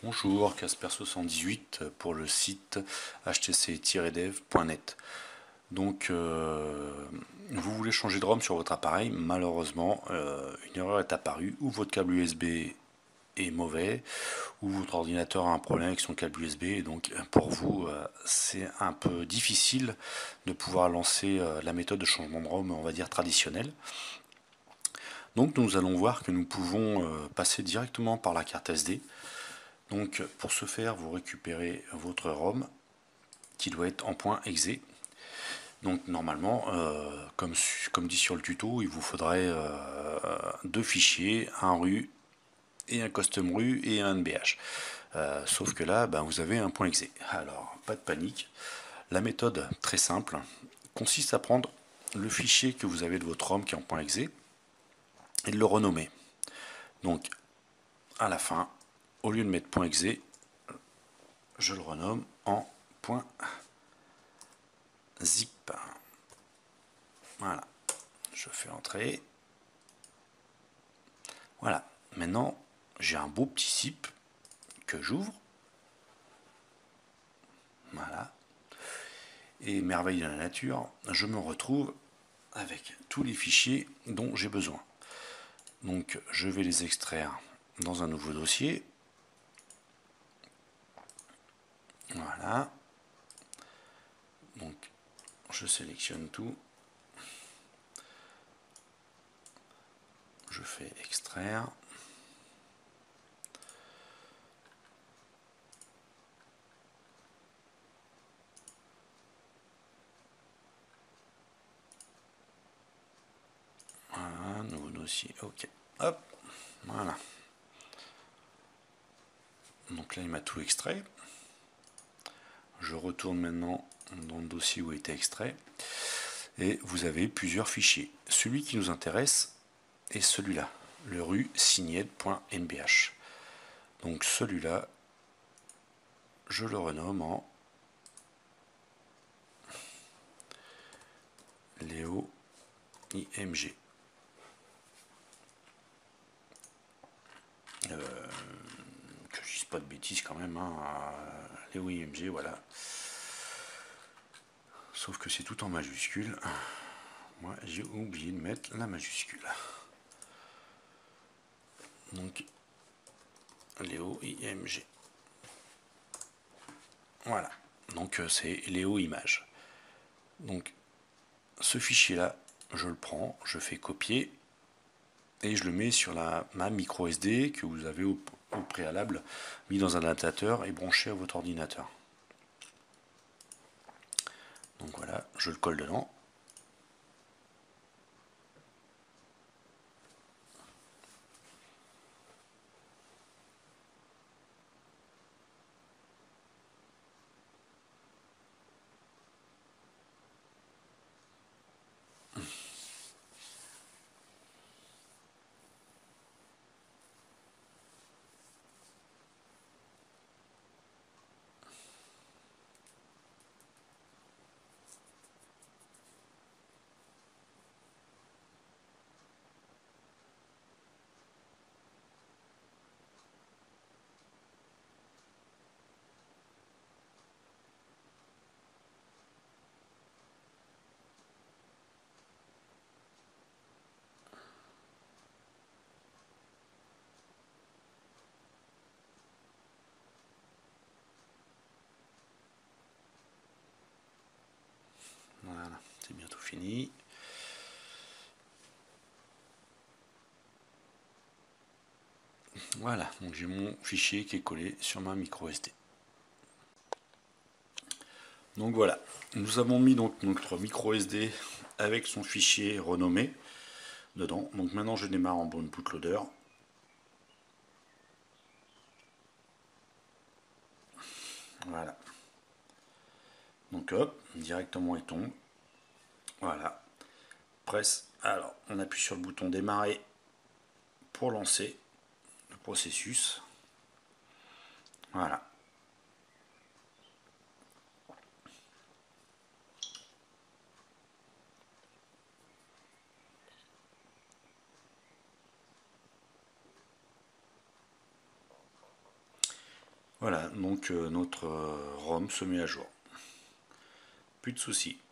Bonjour, Casper78 pour le site htc-dev.net. Donc, vous voulez changer de ROM sur votre appareil. Malheureusement, une erreur est apparue, ou votre câble USB est mauvais, ou votre ordinateur a un problème avec son câble USB. Et donc, pour vous, c'est un peu difficile de pouvoir lancer la méthode de changement de ROM, on va dire traditionnelle. Donc, nous allons voir que nous pouvons passer directement par la carte SD. Donc pour ce faire, vous récupérez votre ROM qui doit être en .exe. Donc normalement, comme dit sur le tuto, il vous faudrait deux fichiers, un RU et un custom RU et un NBH. Sauf que là, vous avez un .exe. Alors, pas de panique. La méthode, très simple, consiste à prendre le fichier que vous avez de votre ROM qui est en .exe et de le renommer. Donc, à la fin, au lieu de mettre .exe, je le renomme en .zip. Voilà, je fais entrer. Voilà, maintenant j'ai un beau petit zip que j'ouvre. Voilà. Et merveille de la nature, je me retrouve avec tous les fichiers dont j'ai besoin. Donc je vais les extraire dans un nouveau dossier. Voilà. Donc je sélectionne tout. Je fais extraire. Voilà, nouveau dossier. Ok. Hop. Voilà. Donc là, il m'a tout extrait. Je retourne maintenant dans le dossier où était extrait. Et vous avez plusieurs fichiers. Celui qui nous intéresse est celui-là, le ru signed.nbh. Donc celui-là, je le renomme en Léo IMG. Que je dise pas de bêtises quand même, hein. Léo IMG, voilà. Sauf que c'est tout en majuscule. Moi, j'ai oublié de mettre la majuscule. Donc, Léo IMG. Voilà. Donc, c'est Léo Image. Donc, ce fichier-là, je le prends, je fais copier et je le mets sur ma micro SD que vous avez au préalable mis dans un adaptateur et branché à votre ordinateur. Donc voilà, je le colle dedans. Voilà, c'est bientôt fini. Voilà, donc j'ai mon fichier qui est collé sur ma micro SD. Donc voilà, nous avons mis donc notre micro SD avec son fichier renommé dedans. Donc maintenant je démarre en mode bootloader. Voilà. Donc hop, directement il tombe. Voilà. Presse. Alors, on appuie sur le bouton démarrer pour lancer le processus. Voilà. Voilà, donc notre ROM se met à jour. Plus de soucis.